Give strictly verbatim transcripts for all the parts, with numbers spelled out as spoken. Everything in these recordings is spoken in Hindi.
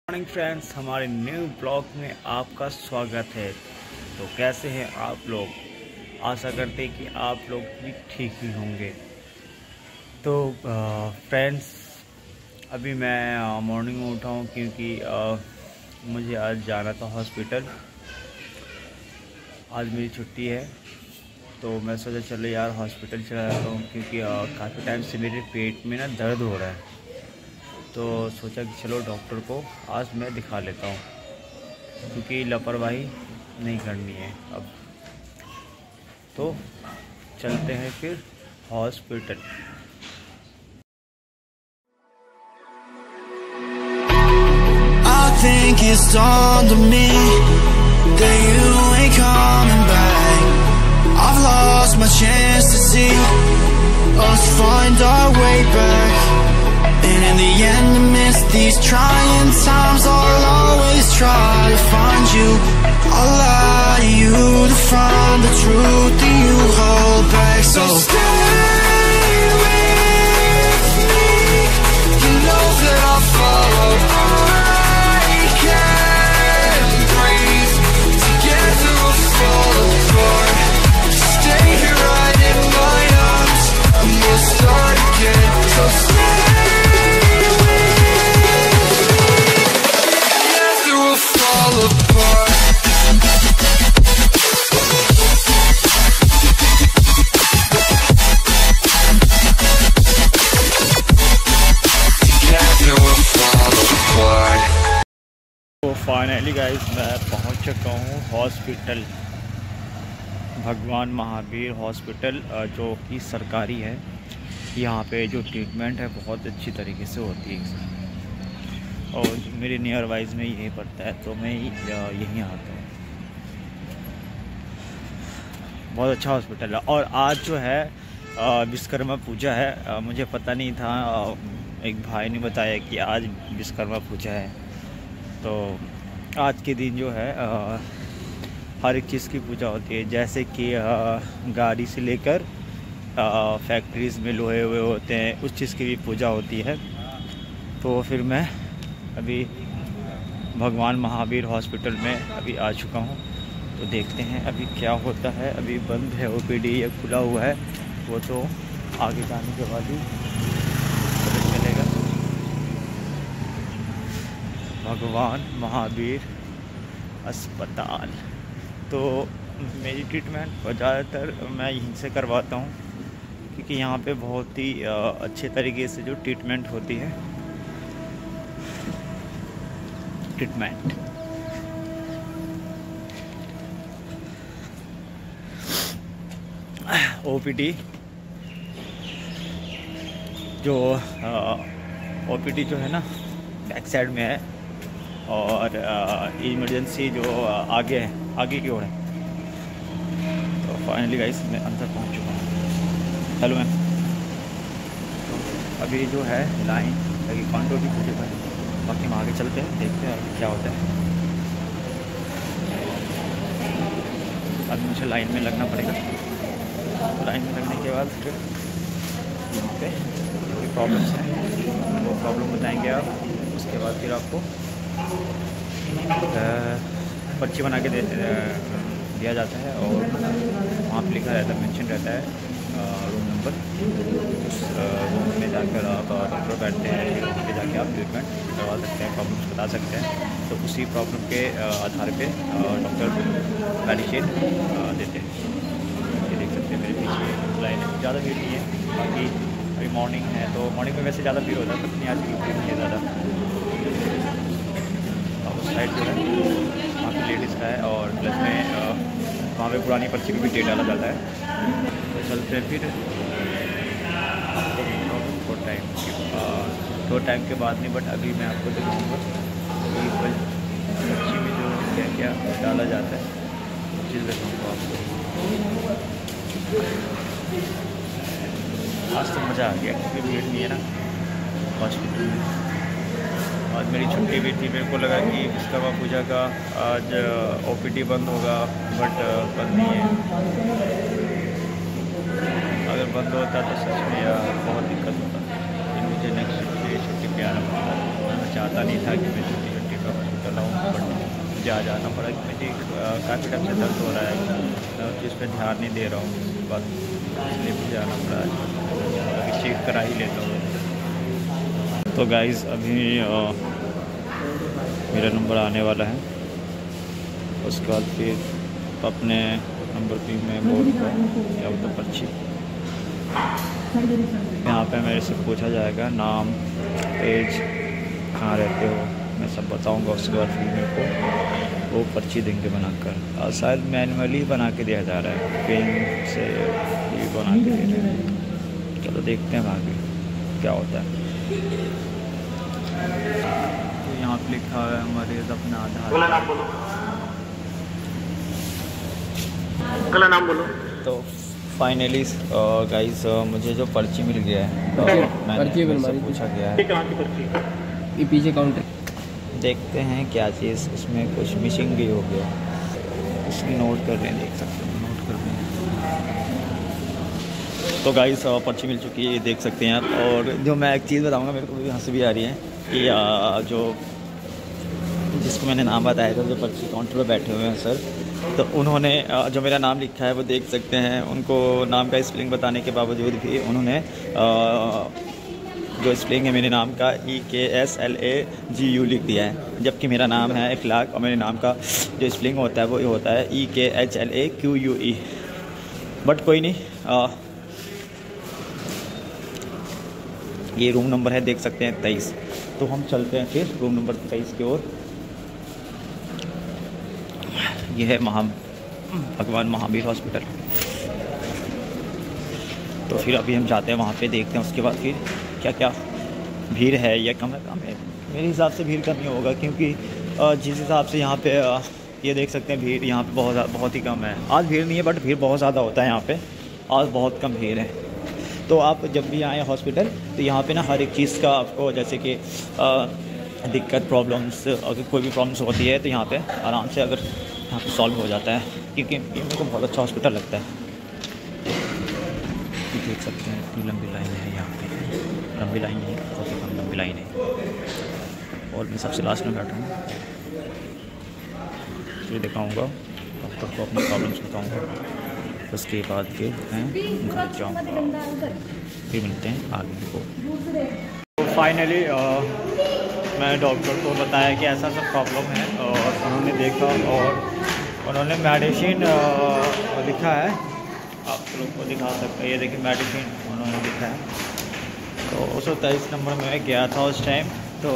मॉर्निंग फ्रेंड्स, हमारे न्यू ब्लॉग में आपका स्वागत है। तो कैसे हैं आप लोग? आशा करते हैं कि आप लोग भी ठीक ही होंगे। तो फ्रेंड्स, अभी मैं मॉर्निंग में उठा हूँ क्योंकि आ, मुझे आज जाना था हॉस्पिटल। आज मेरी छुट्टी है, तो मैं सोचा चलो यार हॉस्पिटल चला जाता हूँ क्योंकि काफ़ी टाइम से मेरे पेट में ना दर्द हो रहा है। तो सोचा कि चलो डॉक्टर को आज मैं दिखा लेता हूँ, क्योंकि लापरवाही नहीं करनी है अब। तो चलते हैं फिर hospital. I think it's dawned on me that you ain't coming back. I've lost my chance to see us find our way back. And in the end, amidst these trying times, I'll always try to find you. I'll lie to you to find the truth that you hold back. So stay with me. You know that I'll follow. I can't breathe. Together we'll fall apart. Stay here right in my arms, and we'll start again. So stay. तो फाइनली गाइस, मैं पहुंच चुका हूं हॉस्पिटल, भगवान महावीर हॉस्पिटल, जो कि सरकारी है। यहाँ पे जो ट्रीटमेंट है बहुत अच्छी तरीके से होती है, और मेरे नियर वाइज में यही पड़ता है, तो मैं यहीं आता हूँ। बहुत अच्छा हॉस्पिटल है। और आज जो है विश्वकर्मा पूजा है। मुझे पता नहीं था, एक भाई ने बताया कि आज विश्वकर्मा पूजा है। तो आज के दिन जो है हर एक चीज़ की पूजा होती है, जैसे कि गाड़ी से लेकर फैक्ट्रीज़ में लोहे हुए होते हैं, उस चीज़ की भी पूजा होती है। तो फिर मैं अभी भगवान महावीर हॉस्पिटल में अभी आ चुका हूँ। तो देखते हैं अभी क्या होता है। अभी बंद है ओपीडी, या खुला हुआ है वो तो आगे जाने के बाद ही पता चलेगा। भगवान महावीर अस्पताल। तो मेरी ट्रीटमेंट ज़्यादातर मैं यहीं से करवाता हूँ, क्योंकि यहाँ पे बहुत ही अच्छे तरीके से जो ट्रीटमेंट होती है। ट्रीटमेंट ओपीडी जो ओपीडी जो है ना बैक साइड में है, और इमरजेंसी जो आगे है, आगे की ओर है। तो फाइनली गाइस, मैं अंदर पहुंच चुका हूँ। Hello ma'am. अभी जो है लाइन लगी काउंटर की पूछे पर, बाकी हम आगे चलते हैं, देखते हैं क्या होता है। अब मुझे लाइन में लगना पड़ेगा। लाइन में लगने के बाद फिर यहाँ पे जो प्रॉब्लम्स हैं वो प्रॉब्लम बताएंगे आप। उसके बाद फिर आपको पर्ची बना के दे दिया जाता है, और वहाँ पर लिखा रहता है, मेंशन रहता है रूम नंबर। उस रूम में जाकर आप डॉक्टर बैठते हैं, फिर वहाँ पे जाके आप ट्रीटमेंट करवा सकते हैं, प्रॉब्लम्स बता सकते हैं। तो उसी प्रॉब्लम के आधार पे डॉक्टर मेडिसिन देते हैं। ये देख सकते हैं मेरे पीछे लाइन है, ज़्यादा भीड़ नहीं है। बाकी अभी मॉर्निंग है, तो मॉर्निंग में वैसे ज़्यादा भीड़ होता है, पता नहीं आज की भीड़ नहीं है ज़्यादा। उस साइड जो है वहाँ पर लेडीज़ का है, और प्लस में वहाँ पे पुरानी पर्ची भी डेट डाला जाता है। तो चलते हैं फिर थोड़ा टाइम के थोड़ा टाइम के बाद नहीं, बट अभी मैं आपको दिखाऊंगा कि पर्ची में जो क्या क्या डाला जाता है, वो चीज़ दिखाऊंगा आपको। आज तो मज़ा आ गया, क्योंकि भीड़ नहीं है ना हॉस्पिटल में। आज मेरी छुट्टी भी थी, मेरे को लगा कि विश्वकर्मा पूजा का आज ओपीडी बंद होगा, बट बंद नहीं है। अगर बंद होता तो सच में यार बहुत दिक्कत होता। मुझे नेक्स्ट छुट्टी पे आना पड़ता। मैं चाहता नहीं था कि मैं छुट्टी छुट्टी मुझे आ जाना पड़ा कि मुझे काफ़ी टाइम से दर्द हो रहा है, मैं उस चीज़ पर ध्यान नहीं दे रहा हूँ, बस इसलिए मुझे आना पड़ा है, चेक करा ही लेता हूँ। तो गाइज़ अभी आ, मेरा नंबर आने वाला है, उसके बाद फिर अपने नंबर पे मैं बोर्ड पर या तो पर्ची यहाँ पे मेरे से पूछा जाएगा नाम, एज, कहाँ रहते हो, मैं सब बताऊंगा। उसके बाद फिर मेरे को वो पर्ची देंगे बनाकर, और शायद मैनुअली बना के दिया जा रहा है, पेन से भी बना के दे रहे हैं। चलो देखते हैं आगे क्या होता है। तो यहाँ पे लिखा है मरीज़ अपना आधार नाम बोलो, कल नाम बोलो। तो फाइनली गाइस मुझे जो पर्ची मिल गया है, तो पर्ची मैंने पूछा गया है ये पीछे काउंटर, देखते हैं क्या चीज़ इसमें कुछ मिसिंग भी हो गया, इसमें नोट कर लें, देख सकते हैं नोट कर लें। तो गाइस पर्ची मिल चुकी है, ये देख सकते हैं आप। और जो मैं एक चीज़ बताऊंगा, मेरे को भी हंसी भी आ रही है कि आ, जो जिसको मैंने नाम बताया था, जो पर्ची काउंटर पर बैठे हुए हैं सर, तो उन्होंने जो मेरा नाम लिखा है वो देख सकते हैं। उनको नाम का स्पेलिंग बताने के बावजूद भी उन्होंने जो स्पेलिंग है मेरे नाम का E K S L A G U लिख दिया है, जबकि मेरा नाम है इखलाक और मेरे नाम का जो स्पेलिंग होता है वो ये होता है E K H L A Q U E. But कोई नहीं, आ, ये रूम नंबर है, देख सकते हैं तेईस। तो हम चलते हैं फिर रूम नंबर तेईस की ओर। ये है महा भगवान महावीर हॉस्पिटल। तो फिर अभी हम जाते हैं वहाँ पे, देखते हैं उसके बाद फिर क्या क्या भीड़ है या कम है कम है। मेरे हिसाब से भीड़ कम ही होगा, क्योंकि जिस हिसाब से यहाँ पे ये देख सकते हैं भीड़ यहाँ पे बहुत बहुत ही कम है। आज भीड़ नहीं है, बट भीड़ बहुत ज़्यादा होता है यहाँ पे, आज बहुत कम भीड़ है। तो आप जब भी आएँ हॉस्पिटल तो यहाँ पे ना हर एक चीज़ का आपको, जैसे कि दिक्कत, प्रॉब्लम्स, अगर कोई भी प्रॉब्लम्स होती है तो यहाँ पे आराम से अगर यहाँ पे सॉल्व हो जाता है, क्योंकि ये मेरे को बहुत अच्छा हॉस्पिटल लगता है। ये देख सकते हैं इतनी लंबी लाइन है यहाँ पे, लंबी लाइन है, बहुत ही कम लंबी लाइन है। और मैं सबसे लास्ट में बैठा हूँ, ये दिखाऊँगा डॉक्टर को, अपनी प्रॉब्लम्स बताऊँगा, उसके बाद फिर मैं घर जाऊँगा। फिर मिलते हैं आगे को। तो फाइनली मैं डॉक्टर को बताया कि ऐसा सब प्रॉब्लम है, और उन्होंने देखा और उन्होंने मेडिसिन लिखा है, आप लोग को दिखा सकते हैं। ये देखिए मेडिसिन उन्होंने लिखा है। तो उस सौ तेईस नंबर में गया था उस टाइम, तो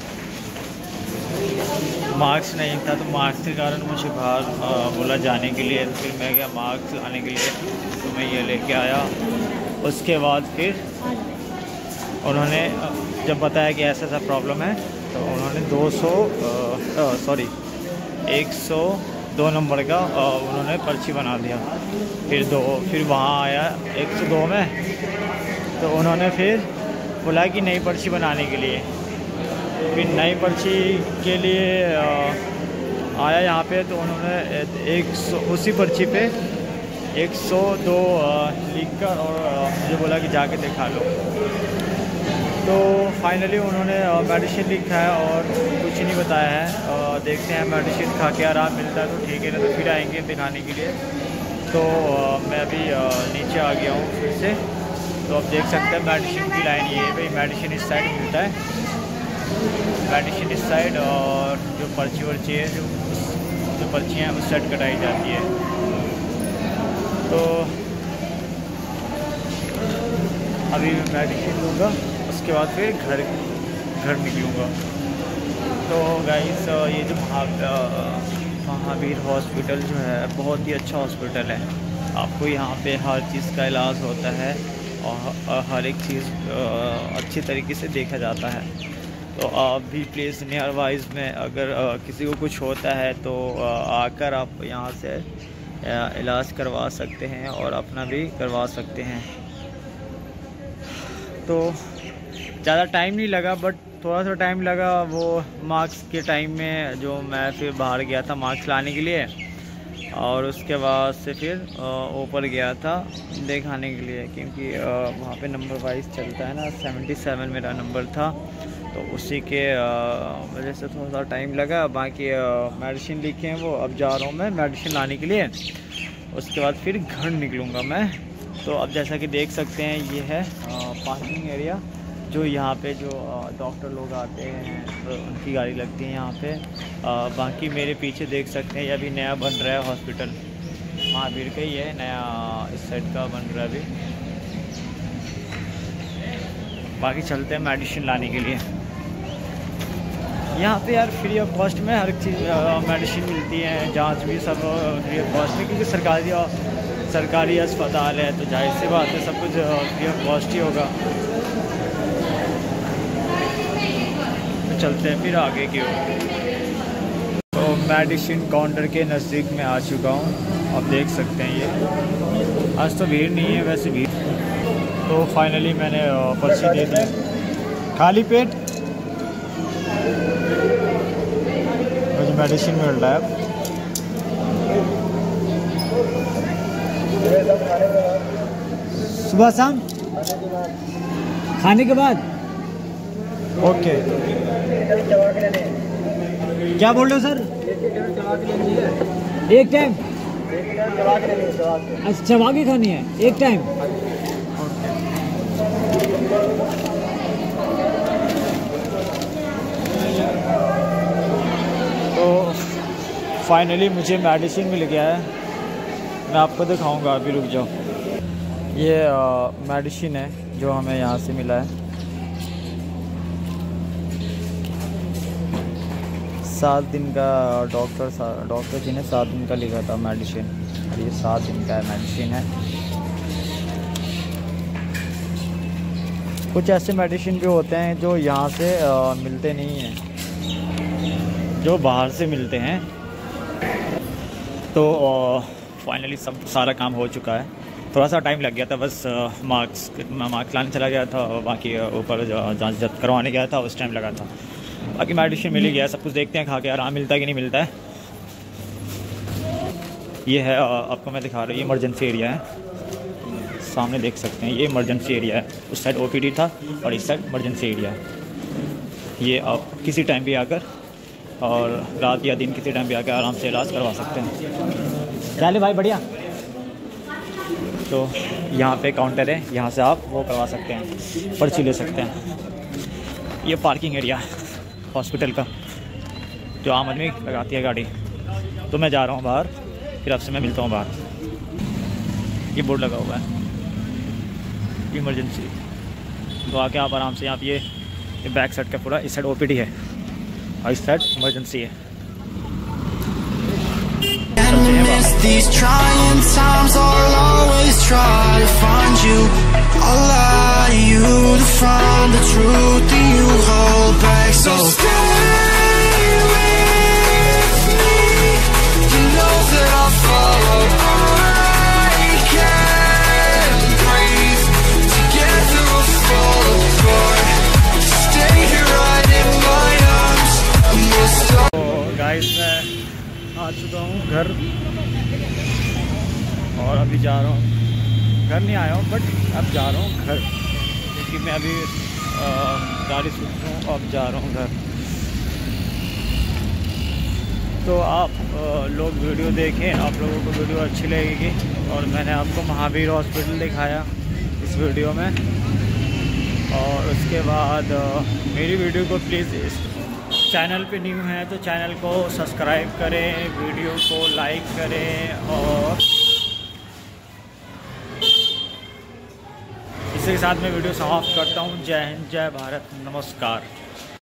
मार्क्स नहीं था, तो मार्क्स के कारण मुझे बाहर बोला जाने के लिए। फिर मैं गया मार्क्स लाने के लिए, तो मैं ये लेके आया। उसके बाद फिर उन्होंने जब बताया कि ऐसा ऐसा प्रॉब्लम है, तो उन्होंने दो सौ सॉरी एक सौ दो नंबर का उन्होंने पर्ची बना दिया। फिर दो फिर वहाँ आया एक सौ दो में, तो उन्होंने फिर बोला कि नई पर्ची बनाने के लिए। फिर नई पर्ची के लिए आया यहाँ पे, तो उन्होंने एक सौ उसी पर्ची पे एक सौ दो लिख कर और मुझे बोला कि जाके दिखा लो। तो फाइनली उन्होंने मेडिसिन लिखा है और कुछ नहीं बताया है। और देखते हैं मेडिसिन खा के आराम मिलता है तो ठीक है, ना तो फिर आएंगे दिखाने के लिए। तो मैं अभी नीचे आ गया हूँ फिर से। तो आप देख सकते हैं मेडिसिन की लाइन ये है भाई, मेडिसिन इस साइड मिलता है, मेडिसिन इस साइड, और जो पर्ची वर्ची है, जो जो पर्चियाँ उस साइड कटाई जाती है। तो अभी मैं मेडिसिन लूँगा, उसके बाद फिर घर घर निकलूँगा। तो गाइस ये जो महा महावीर हॉस्पिटल जो है बहुत ही अच्छा हॉस्पिटल है। आपको यहाँ पे हर चीज़ का इलाज होता है और हर एक चीज़ अच्छी तरीके से देखा जाता है। तो आप भी प्लीज़ नियर वाइज में अगर किसी को कुछ होता है तो आकर आप यहाँ से इलाज करवा सकते हैं और अपना भी करवा सकते हैं। तो ज़्यादा टाइम नहीं लगा, बट थोड़ा सा टाइम लगा वो मार्क्स के टाइम में, जो मैं फिर बाहर गया था मार्क्स लाने के लिए, और उसके बाद से फिर ऊपर गया था दिखाने के लिए, क्योंकि वहाँ पे नंबर वाइज चलता है ना। सत्तासी मेरा नंबर था, तो उसी के वजह से थोड़ा सा टाइम लगा। बाकी मेडिसिन लिखे हैं वो, अब जा रहा हूँ मैं मेडिसिन लाने के लिए, उसके बाद फिर घर निकलूँगा मैं। तो अब जैसा कि देख सकते हैं ये है पार्किंग एरिया, जो यहाँ पे जो डॉक्टर लोग आते हैं तो उनकी गाड़ी लगती है यहाँ पे। आ, बाकी मेरे पीछे देख सकते हैं ये अभी नया बन रहा है हॉस्पिटल, महावीर का ही है नया, इस साइड का बन रहा है अभी। बाकी चलते हैं मेडिसिन लाने के लिए। यहाँ पे यार फ्री ऑफ कॉस्ट में हर चीज़ मेडिसिन मिलती है, जांच भी सब फ्री ऑफ कॉस्ट में, क्योंकि सरकारी सरकारी अस्पताल है तो जाहिर सी बात है सब कुछ फ्री ऑफ कॉस्ट ही होगा। तो चलते हैं फिर आगे की ओर। तो मेडिसिन काउंटर के नज़दीक में आ चुका हूँ, आप देख सकते हैं ये आज तो भीड़ नहीं है, वैसे भीड़। तो फाइनली मैंने पर्ची दे दी, खाली पेट मुझे मेडिसिन मिल रहा है। सुबह शाम खाने के बाद ओके। क्या बोल रहे हो सर? एक टाइम अच्छा चबा के खानी है एक टाइम। तो फाइनली मुझे मेडिसिन मिल गया है, मैं आपको दिखाऊंगा, अभी रुक जाओ। ये मेडिसिन है जो हमें यहाँ से मिला है, सात दिन का डॉक्टर डॉक्टर जी ने सात दिन का लिखा था मेडिसिन, और ये सात दिन का मेडिसिन है। कुछ ऐसे मेडिसिन भी होते हैं जो यहाँ से आ, मिलते नहीं हैं, जो बाहर से मिलते हैं। तो फाइनली सब सारा काम हो चुका है, थोड़ा सा टाइम लग गया था, बस मार्क्स मार्क्स लाने चला गया था, बाकी ऊपर जांच करवाने गया था, उस टाइम लगा था। बाकी मेडिसिन मिल ही गया, सब कुछ देखते हैं खा के आराम मिलता है कि नहीं मिलता है। ये है आपको मैं दिखा रहा हूँ, ये इमरजेंसी एरिया है, सामने देख सकते हैं ये इमरजेंसी एरिया है। उस साइड ओपीडी था और इस साइड इमरजेंसी एरिया है। ये आप किसी टाइम भी आकर, और रात या दिन किसी टाइम भी आकर आराम से इलाज करवा सकते हैं। चले भाई बढ़िया। तो यहाँ पे काउंटर है, यहाँ से आप वो करवा सकते हैं, पर्ची ले सकते हैं। ये पार्किंग एरिया है हॉस्पिटल का, जो आम आदमी लगाती है गाड़ी। तो मैं जा रहा हूँ बाहर, फिर आपसे मैं मिलता हूँ बाहर। ये बोर्ड लगा हुआ है इमरजेंसी, तो आके आप आराम से, यहाँ पे ये बैक साइड का पूरा, इस साइड ओपीडी है और इस साइड इमरजेंसी है। These trying times I'll always try to find you. I'll lie to you to find the truth that you hold back. So stay with me. You know that I'll follow. I can't breathe. Together we'll fall apart. Stay here right in my arms. And we'll start. तो गाइस मैं आ चुका हूँ घर, और अभी जा रहा हूँ घर, नहीं आया हूँ बट अब जा रहा हूँ घर, क्योंकि मैं अभी गाड़ी सूख रहा हूँ, अब जा रहा हूँ घर। तो आप आ, लोग वीडियो देखें, आप लोगों को वीडियो अच्छी लगेगी। और मैंने आपको महावीर हॉस्पिटल दिखाया इस वीडियो में, और उसके बाद आ, मेरी वीडियो को प्लीज़, इस चैनल पे न्यू हैं तो चैनल को सब्सक्राइब करें, वीडियो को लाइक करें, और इसी के साथ मैं वीडियो समाप्त करता हूँ। जय हिंद, जय भारत, नमस्कार।